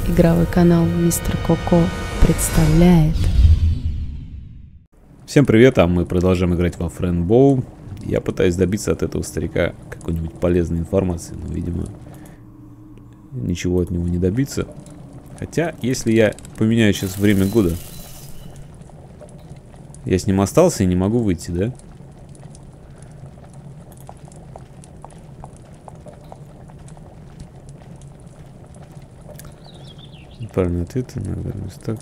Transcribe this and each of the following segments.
Игровой канал Мистер Коко представляет. Всем привет, а мы продолжаем играть во Френбоу. Я пытаюсь добиться от этого старика какой-нибудь полезной информации, но, видимо, ничего от него не добиться. Хотя, если я поменяю сейчас время года, я с ним остался и не могу выйти, да? Правильный ответ, наверное, так.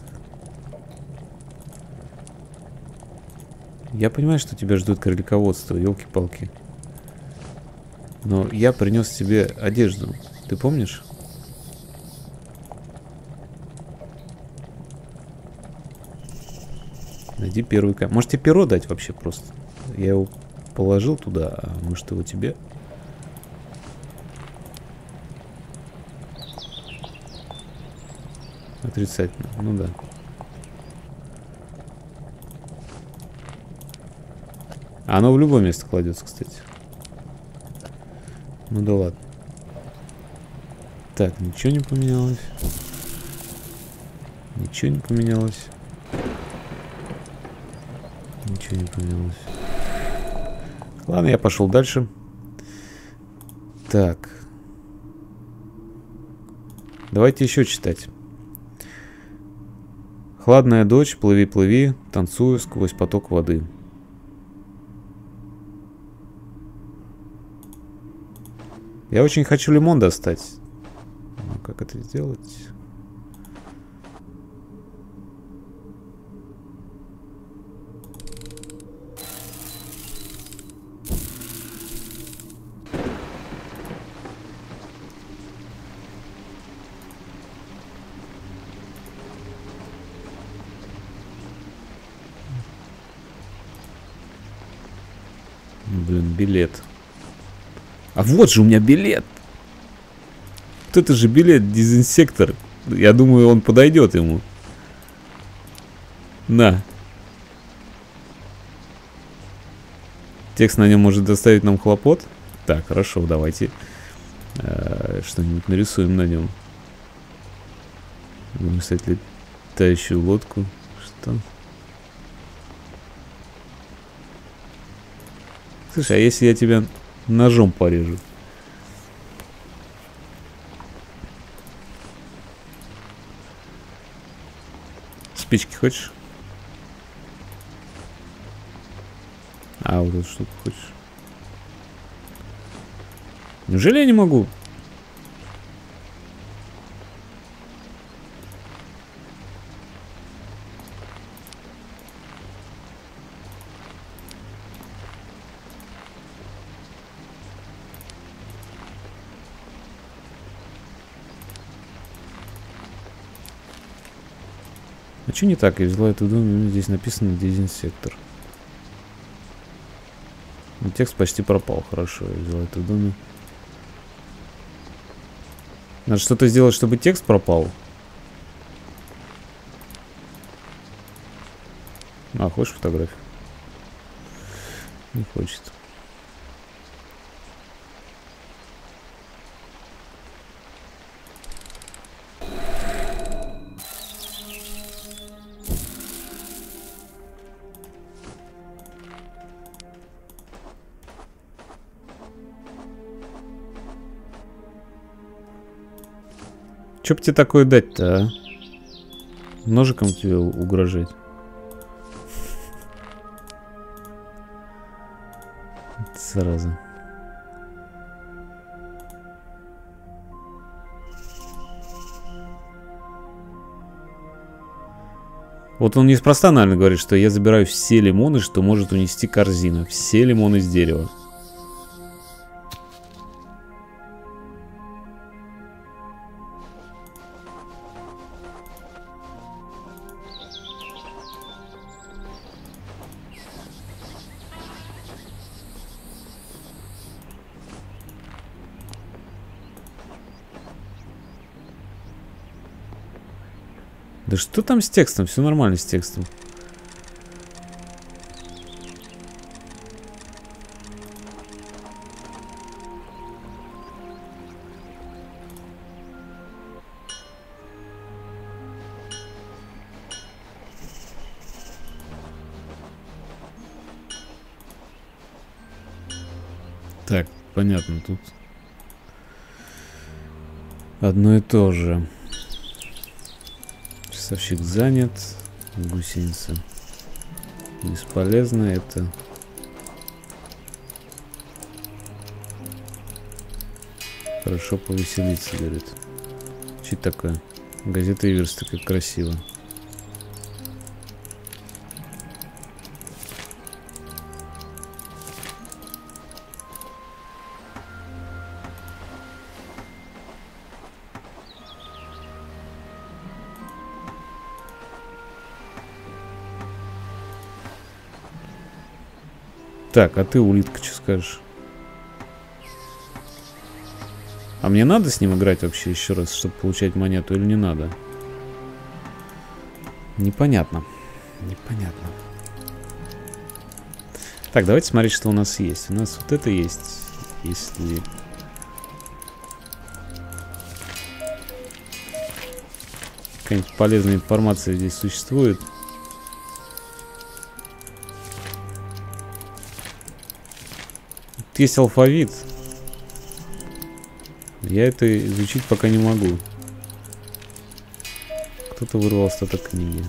Я понимаю, что тебя ждет кролиководство, елки-палки. Но я принес тебе одежду. Ты помнишь? Найди первый камень. Может, тебе перо дать вообще просто? Я его положил туда, а может, его тебе? Отрицательно. Ну да. Оно в любое место кладется, кстати. Ну да ладно. Так, ничего не поменялось. Ничего не поменялось. Ничего не поменялось. Ладно, я пошел дальше. Так. Давайте еще читать. Хладная дочь, плыви, плыви, танцую сквозь поток воды. Я очень хочу лимон достать. Но как это сделать? Блин, билет. А вот же у меня билет. Вот это же билет, дезинсектор. Я думаю, он подойдет ему. На. Текст на нем может доставить нам хлопот. Так, хорошо, давайте что-нибудь нарисуем на нем. Будем писать летающую лодку. Что? Слушай, а если я тебя ножом порежу? Спички хочешь? А, вот эту штуку хочешь? Неужели я не могу? А что не так? Я взяла эту дом, здесь написано дезинсектор. Но текст почти пропал. Хорошо, я взяла эту дом. Надо что-то сделать, чтобы текст пропал. А, хочешь фотографию? Не хочет. Чё б тебе такое дать-то, а? Ножиком тебе угрожать? Зараза. Вот он неспроста, наверное, говорит, что я забираю все лимоны, что может унести корзина. Все лимоны с дерева. Да что там с текстом? Все нормально с текстом. понятно, тут одно и то же. Часовщик занят. Гусеница бесполезно. Это хорошо повеселиться, говорит. Что это такое? Газета Иверс, как красиво. Так, а ты, улитка, что скажешь? А мне надо с ним играть вообще еще раз, чтобы получать монету, или не надо? Непонятно. Непонятно. Так, давайте смотреть, что у нас есть. У нас вот это есть. Если... какая-нибудь полезная информация здесь существует. Тут есть алфавит. Я это изучить пока не могу. Кто-то вырвал остаток книги.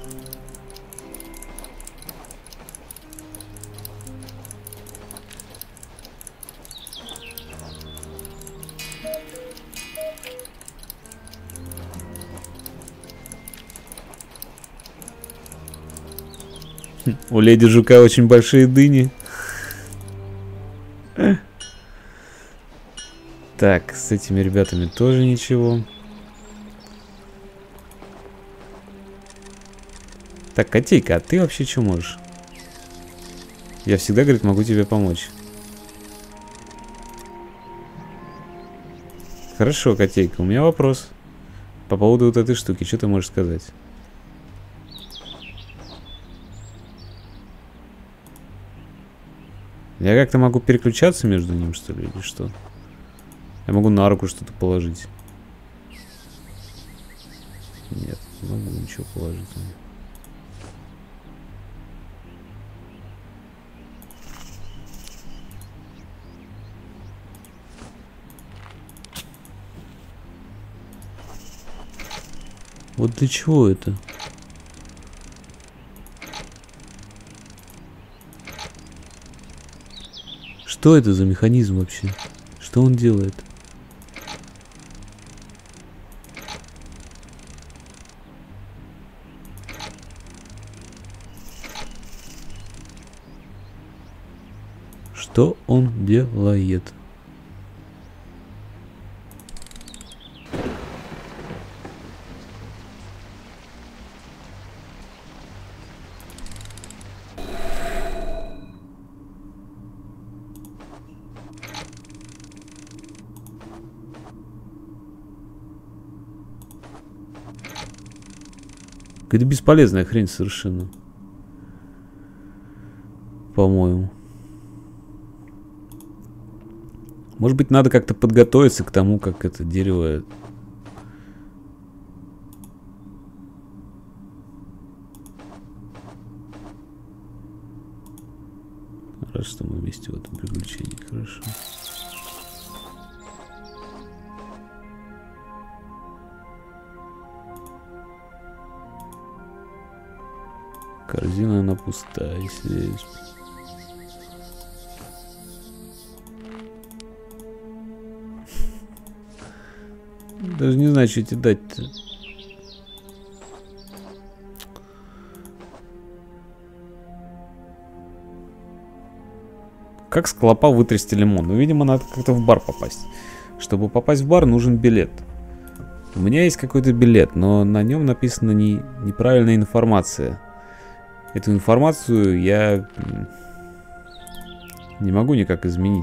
У леди Жука очень большие дыни. Так, с этими ребятами тоже ничего. Так, котейка, а ты вообще что можешь? Я всегда, говорит, могу тебе помочь. Хорошо, котейка, у меня вопрос. По поводу вот этой штуки, что ты можешь сказать? Я как-то могу переключаться между ним, что ли, или что? Я могу на руку что-то положить. Нет, не могу ничего положить. Вот для чего это? Что это за механизм вообще? Что он делает? Что он делает? Какая-то бесполезная хрень совершенно. По-моему. Может быть, надо как-то подготовиться к тому, как это дерево... Рад, что мы вместе в этом приключении. Хорошо. Корзина, она пустая. Если... Даже не знаю, что тебе дать-то. Как с клопа вытрясти лимон? Ну, видимо, надо как-то в бар попасть. Чтобы попасть в бар, нужен билет. У меня есть какой-то билет, но на нем написана неправильная информация. Эту информацию я не могу никак изменить.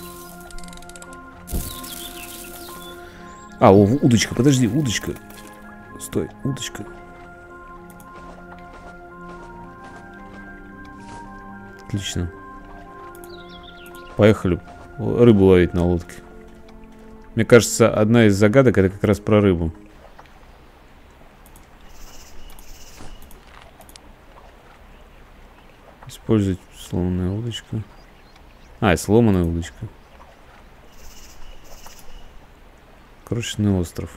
А, удочка, подожди, удочка. Стой, удочка. Отлично. Поехали рыбу ловить на лодке. Мне кажется, одна из загадок это как раз про рыбу. Использовать сломанная удочка. А, сломанная удочка. Крошечный остров.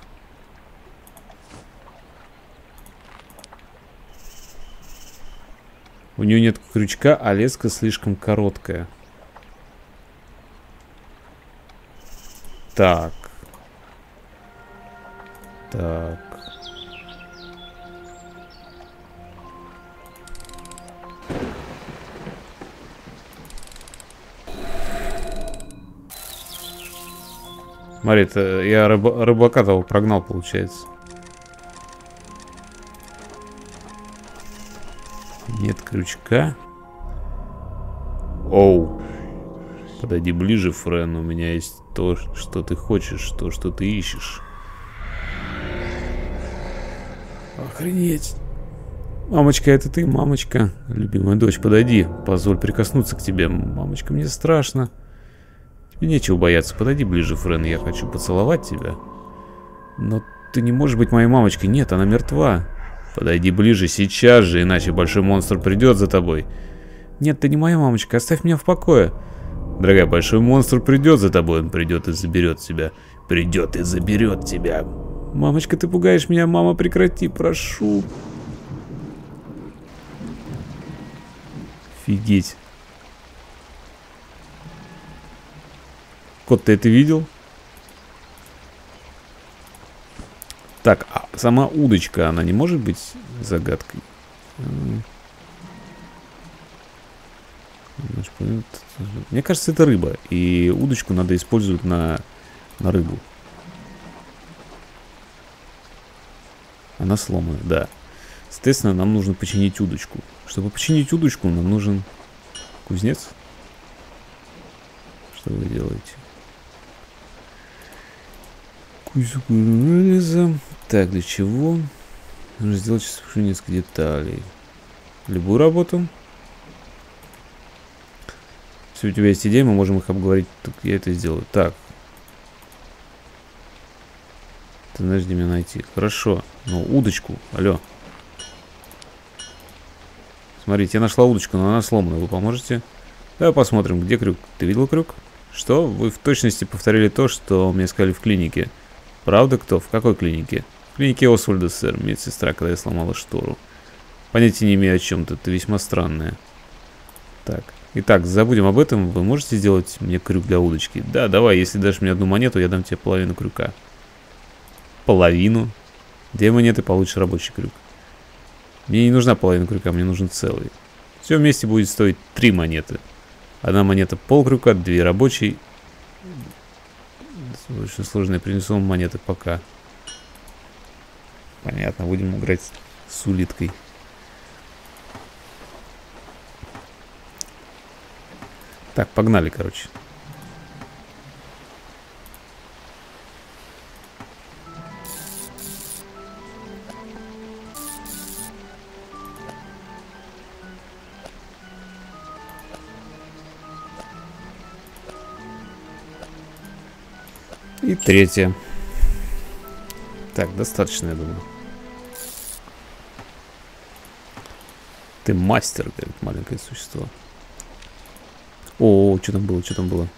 У нее нет крючка, а леска слишком короткая. Так. Так. Смотри, это я рыбака того прогнал, получается. Нет крючка. Оу. Подойди ближе, Френ. У меня есть то, что ты хочешь, то, что ты ищешь. Охренеть. Мамочка, это ты, мамочка. Любимая дочь, подойди. Позволь прикоснуться к тебе. Мамочка, мне страшно. Тебе нечего бояться. Подойди ближе, Френ. Я хочу поцеловать тебя. Но ты не можешь быть моей мамочкой. Нет, она мертва. Подойди ближе сейчас же, иначе большой монстр придет за тобой. Нет, ты не моя мамочка. Оставь меня в покое. Дорогая, большой монстр придет за тобой. Он придет и заберет тебя. Придет и заберет тебя. Мамочка, ты пугаешь меня. Мама, прекрати, прошу. Офигеть. Кот, ты это видел? Так, а сама удочка, она не может быть загадкой? Мне кажется, это рыба. И удочку надо использовать на рыбу. Она сломана, да. Соответственно, нам нужно починить удочку. Чтобы починить удочку, нам нужен кузнец. Что вы делаете? Железо. Так, для чего? Нужно сделать сейчас несколько деталей. Любую работу. Если у тебя есть идеи, мы можем их обговорить. Так я это сделаю. Так. Ты знаешь, где меня найти. Хорошо. Ну, удочку. Алло. Смотрите, я нашла удочку, но она сломана. Вы поможете? Давай посмотрим, где крюк. Ты видел крюк? Что? Вы в точности повторили то, что мне сказали в клинике. Правда, кто? В какой клинике? В клинике Освальда, сэр, медсестра, когда я сломала штору. Понятия не имею о чем-то, это весьма странное. Так, итак, забудем об этом. Вы можете сделать мне крюк для удочки? Да, давай, если дашь мне одну монету, я дам тебе половину крюка. Половину? 2 монеты, получишь рабочий крюк. Мне не нужна половина крюка, мне нужен целый. Все вместе будет стоить 3 монеты. 1 монета полкрюка, 2 рабочие. Очень сложные, принесу вам монеты пока. Понятно, будем играть с улиткой. Так, погнали, короче. И 3. Так, достаточно, я думаю. Ты мастер, говорит маленькое существо. О, что там было, что там было?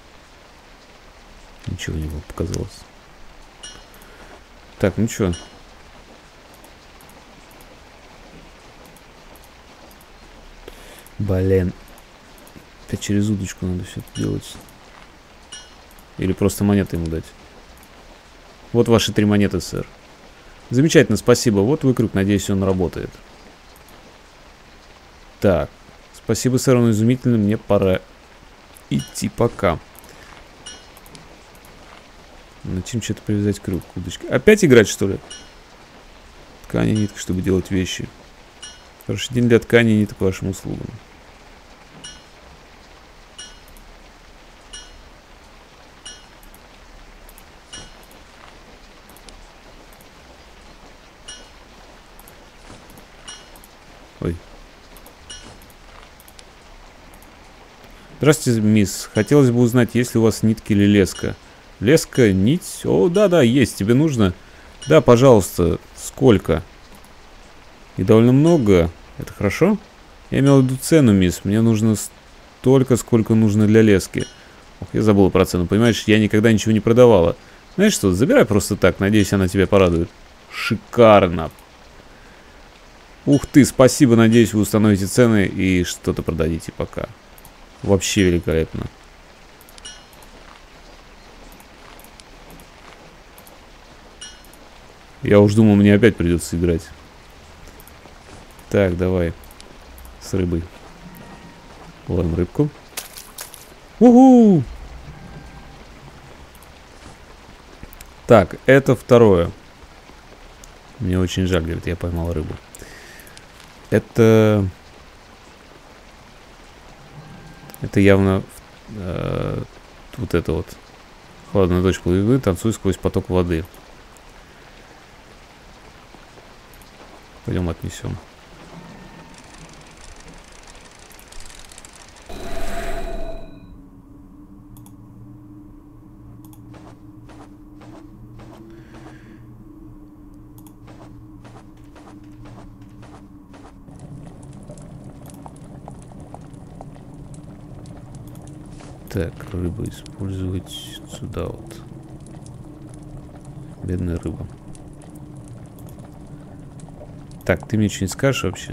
Ничего не было, показалось. Так, ну что? Блин. Опять через удочку надо все это делать. Или просто монеты ему дать. Вот ваши 3 монеты, сэр. Замечательно, спасибо. Вот выкрюк, надеюсь, он работает. Так. Спасибо, сэр, он изумительно. Мне пора идти пока. Над чем что-то привязать крюк, удочка. Опять играть, что ли? Ткани, нитка, чтобы делать вещи. Хороший день для ткани и ниток к вашим услугам. Ой. Здравствуйте, мисс. Хотелось бы узнать, есть ли у вас нитки или леска. Леска, нить? О, да, есть. Тебе нужно? Да, пожалуйста. Сколько? И довольно много. Это хорошо? Я имел в виду цену, мисс. Мне нужно столько, сколько нужно для лески. Ох, я забыл про цену. Понимаешь, я никогда ничего не продавала. Знаешь что, забирай просто так. Надеюсь, она тебя порадует. Шикарно. Ух ты, спасибо. Надеюсь, вы установите цены и что-то продадите пока. Вообще великолепно. Я уж думал, мне опять придется играть. Так, давай. С рыбой. Ловим рыбку. Уху! Так, это второе. Мне очень жаль, говорит, я поймал рыбу. Это явно вот это вот. Холодная дочь плывет, танцуй сквозь поток воды. Пойдем отнесем. Так, рыбу использовать сюда вот. Бедная рыба. Так, ты мне что-нибудь скажешь вообще?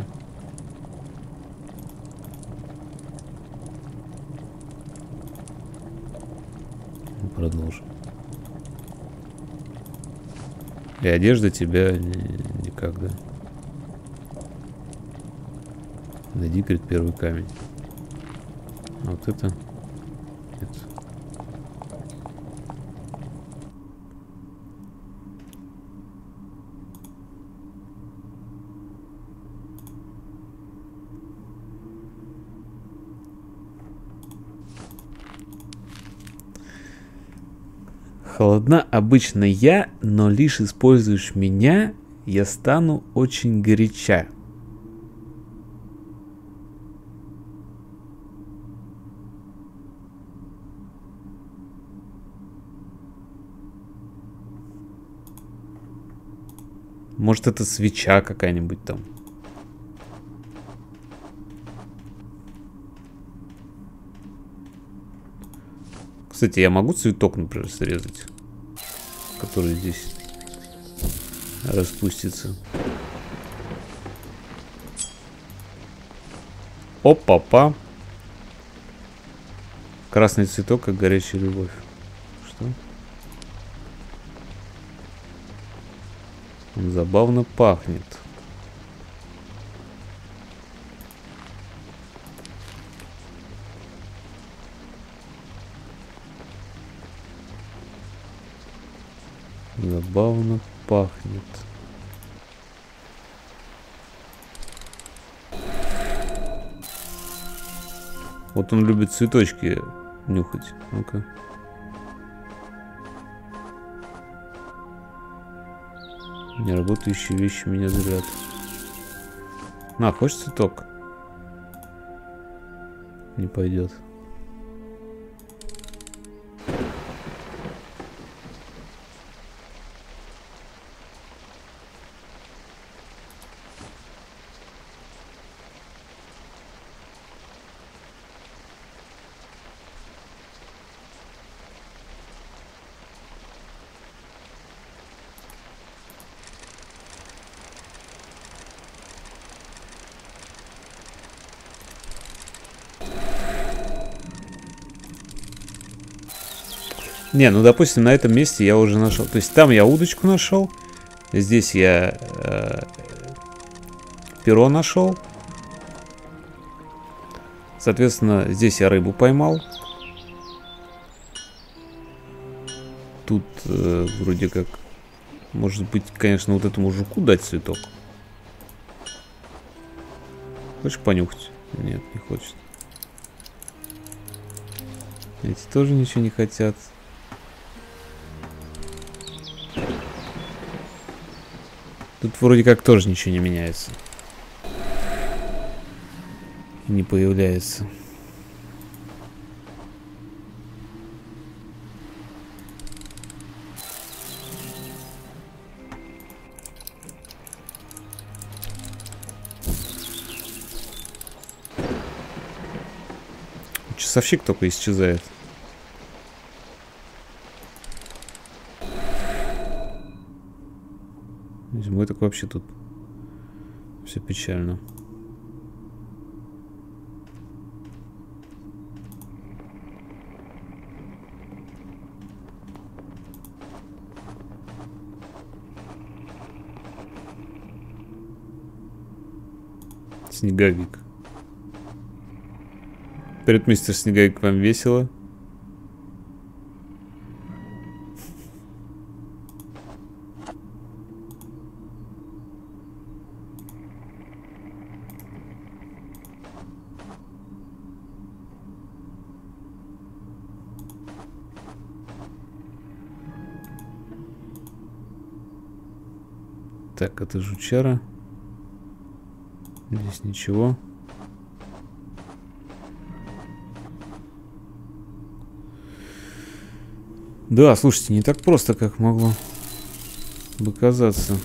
Продолжим. И одежда тебя никак, да? Найди, говорит, первый камень. А вот это... Нет. Холодна обычно я, но лишь используешь меня, я стану очень горяча. Может, это свеча какая-нибудь там. Кстати, я могу цветок, например, срезать, который здесь распустится. Опа-па. Красный цветок, как горячая любовь. Что? Он забавно пахнет. Забавно пахнет. Вот он любит цветочки нюхать. Ну-ка. Неработающие вещи меня зрят. На, хочешь цветок? Не пойдет. Не, ну допустим, на этом месте я уже нашел. То есть там я удочку нашел. Здесь я перо нашел. Соответственно, здесь я рыбу поймал. Тут вроде как... Может быть, конечно, вот этому жуку дать цветок. Хочешь понюхать? Нет, не хочет. Эти тоже ничего не хотят. Тут вроде как тоже ничего не меняется. И не появляется. Часовщик только исчезает. Зимой так вообще тут все печально. Снеговик. Привет, мистер Снеговик, вам весело? Так, это жучара. Здесь ничего. Да, слушайте, не так просто, как могло бы казаться.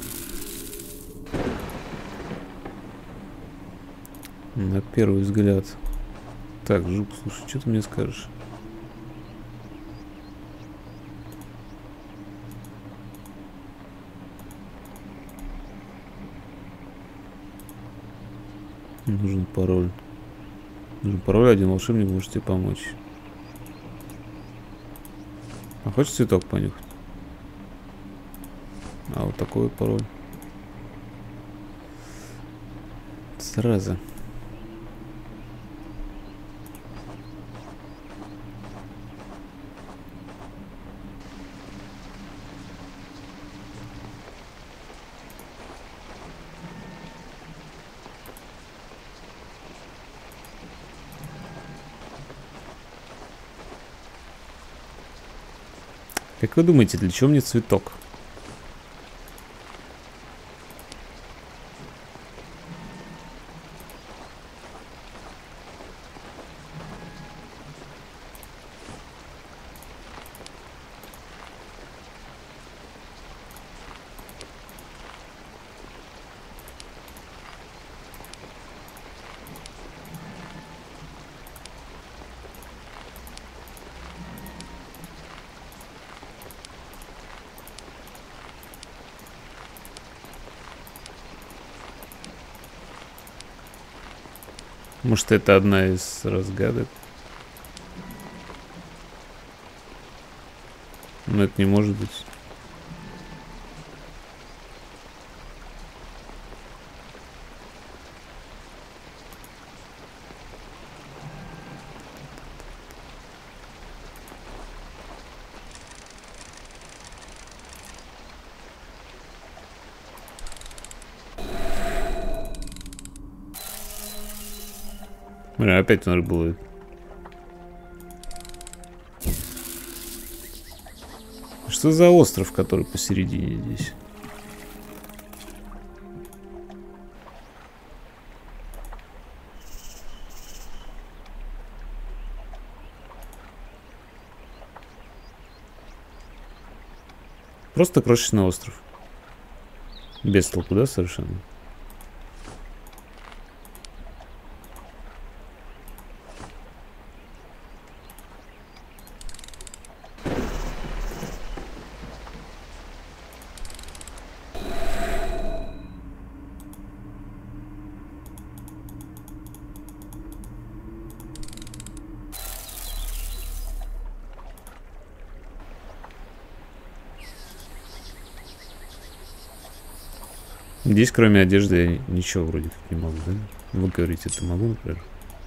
На первый взгляд. Так, Жук, слушай, что ты мне скажешь? Нужен пароль. Нужен пароль, один волшебник может тебе помочь. А хочешь цветок понюхать? А вот такой вот пароль. Сразу. Как вы думаете, для чего мне цветок? Может, это одна из разгадок? Но это не может быть. Блин, опять он рыбу ловит. Что за остров, который посередине здесь? Просто крошечный остров. Без толку, да, совершенно? Здесь, кроме одежды, я ничего вроде как не могу, да? Вы говорите, это могу, например?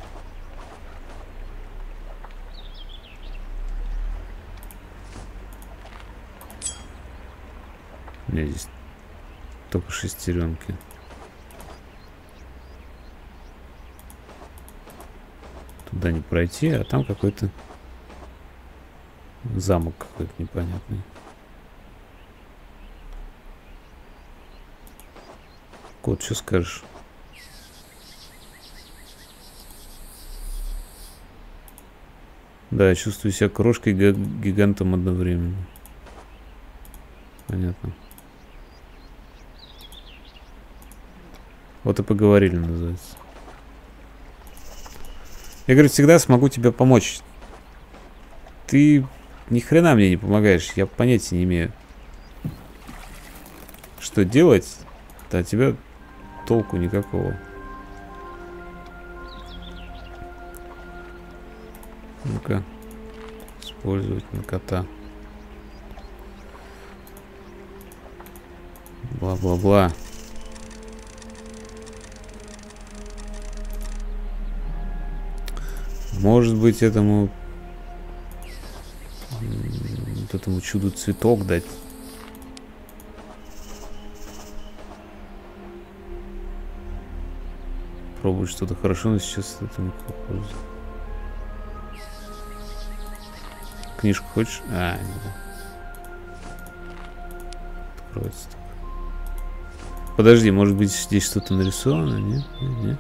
У меня здесь только шестеренки. Туда не пройти, а там какой-то замок какой-то непонятный. Кот, что скажешь? Да, я чувствую себя крошкой и гигантом одновременно. Понятно. Вот и поговорили, называется. Я говорю, всегда смогу тебе помочь. Ты ни хрена мне не помогаешь. Я понятия не имею, что делать. Да от тебя толку никакого. Ну-ка. Использовать на кота. Бла-бла-бла. Может быть, этому вот этому чуду цветок дать. Пробовать что-то хорошо, но сейчас это не похоже. Книжку хочешь? А, нет. Откроется так. Подожди, может быть, здесь что-то нарисовано? Нет? Нет?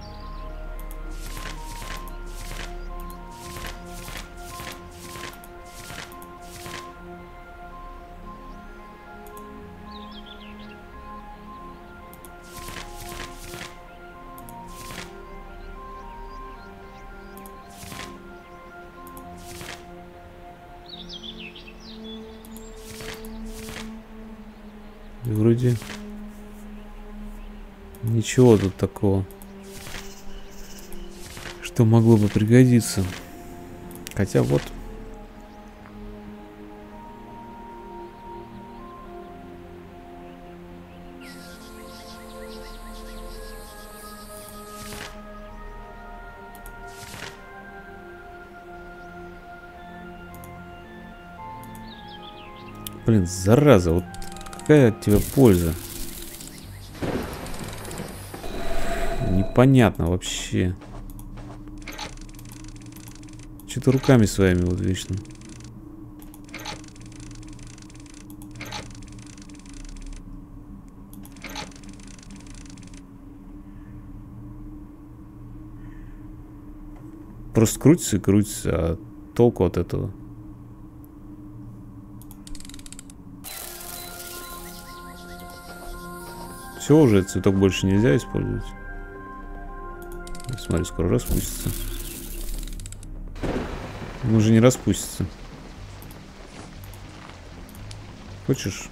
Вроде ничего тут такого, что могло бы пригодиться. Хотя вот. Блин, зараза, вот какая от тебя польза? Непонятно вообще. Что-то руками своими вот вечно. Просто крутится и крутится, а толку от этого? Все, уже цветок больше нельзя использовать. Смотри, скоро распустится. Он уже не распустится. Хочешь?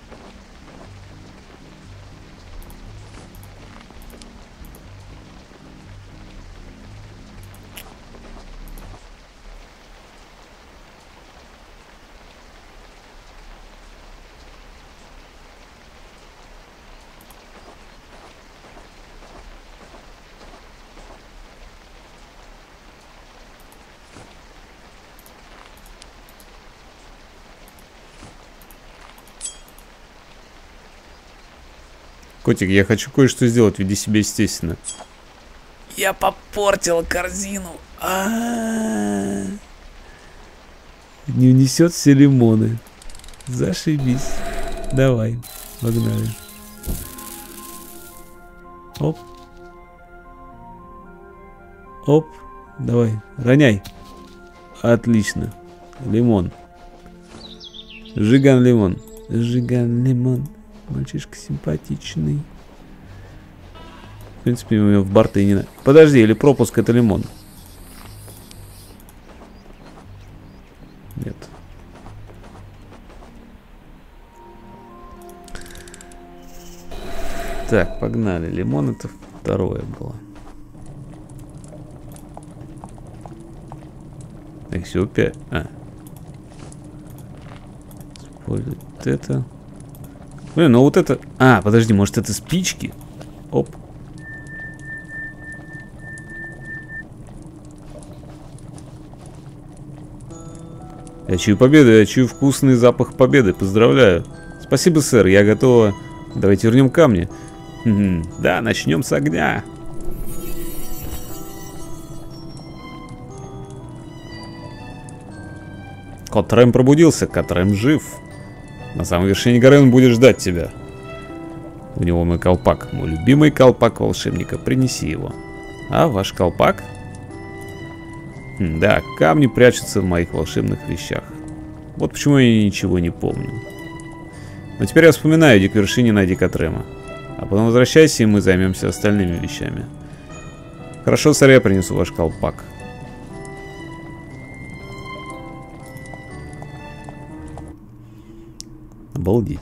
Котик, я хочу кое-что сделать, веди себя естественно. Я попортил корзину. Не унесет все лимоны. Зашибись. Давай, погнали. Оп. Оп. Давай, роняй. Отлично. Лимон. Жиган лимон. Жиган лимон. Мальчишка симпатичный. В принципе, у меня в бар-то и не надо. Подожди, или пропуск это лимон? Нет. Так, погнали. Лимон это второе было. Так, все, 5. Использовать это. Блин, ну вот это... А, подожди, может это спички? Оп. Я чую победу, я чую вкусный запах победы. Поздравляю. Спасибо, сэр, я готова. Давайте вернем камни. Да, начнем с огня. Кот-Рэм пробудился, Кот-Рэм жив. На самой вершине горы он будет ждать тебя. У него мой колпак, мой любимый колпак волшебника. Принеси его. А, ваш колпак? Да, камни прячутся в моих волшебных вещах. Вот почему я ничего не помню. Но теперь я вспоминаю, иди к вершине, найди Катрема. А потом возвращайся, и мы займемся остальными вещами. Хорошо, сэр, я принесу ваш колпак. Обалдеть.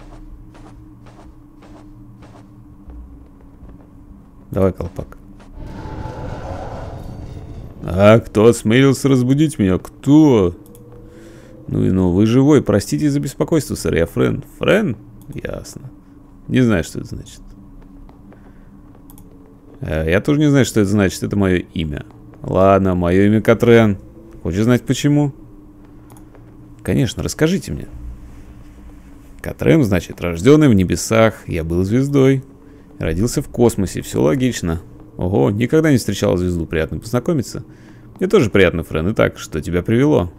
Давай колпак. А кто осмелился разбудить меня? Кто? Ну и ну, вы живой. Простите за беспокойство, сэр. Я Френ. Френ? Ясно. Не знаю, что это значит. Я тоже не знаю, что это значит. Это мое имя. Ладно, мое имя Катрен. Хочешь знать почему? Конечно, расскажите мне. Катрен, значит, рожденный в небесах. Я был звездой. Родился в космосе. Все логично. Ого, никогда не встречал звезду. Приятно познакомиться. Мне тоже приятно, Френ. Итак, что тебя привело?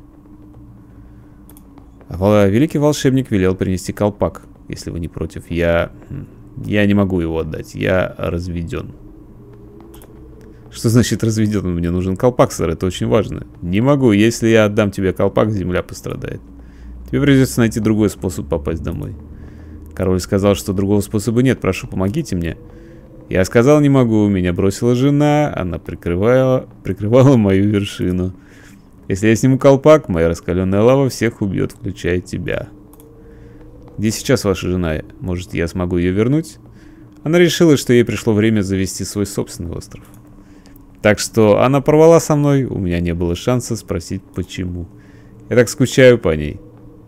Великий волшебник велел принести колпак. Если вы не против, я не могу его отдать. Я разведен. Что значит разведен? Мне нужен колпак, сэр. Это очень важно. Не могу. Если я отдам тебе колпак, земля пострадает. Тебе придется найти другой способ попасть домой. Король сказал, что другого способа нет. Прошу, помогите мне. Я сказал, не могу. Меня бросила жена. Она прикрывала мою вершину. Если я сниму колпак, моя раскаленная лава всех убьет, включая тебя. Где сейчас ваша жена? Может, я смогу ее вернуть? Она решила, что ей пришло время завести свой собственный остров. Так что она порвала со мной. У меня не было шанса спросить, почему. Я так скучаю по ней.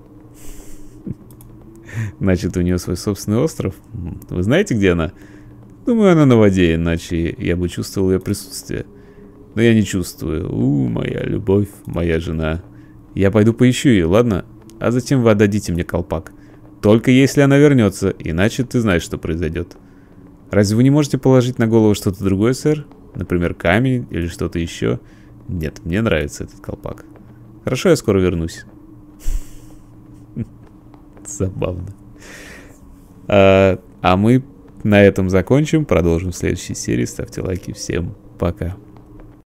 Значит, у нее свой собственный остров? Вы знаете, где она? Думаю, она на воде, иначе я бы чувствовал ее присутствие. Но я не чувствую. Моя любовь, моя жена. Я пойду поищу ее, ладно? А затем вы отдадите мне колпак. Только если она вернется, иначе ты знаешь, что произойдет. Разве вы не можете положить на голову что-то другое, сэр? Например, камень или что-то еще? Нет, мне нравится этот колпак. Хорошо, я скоро вернусь. Забавно. А мы на этом закончим. Продолжим в следующей серии. Ставьте лайки. Всем пока.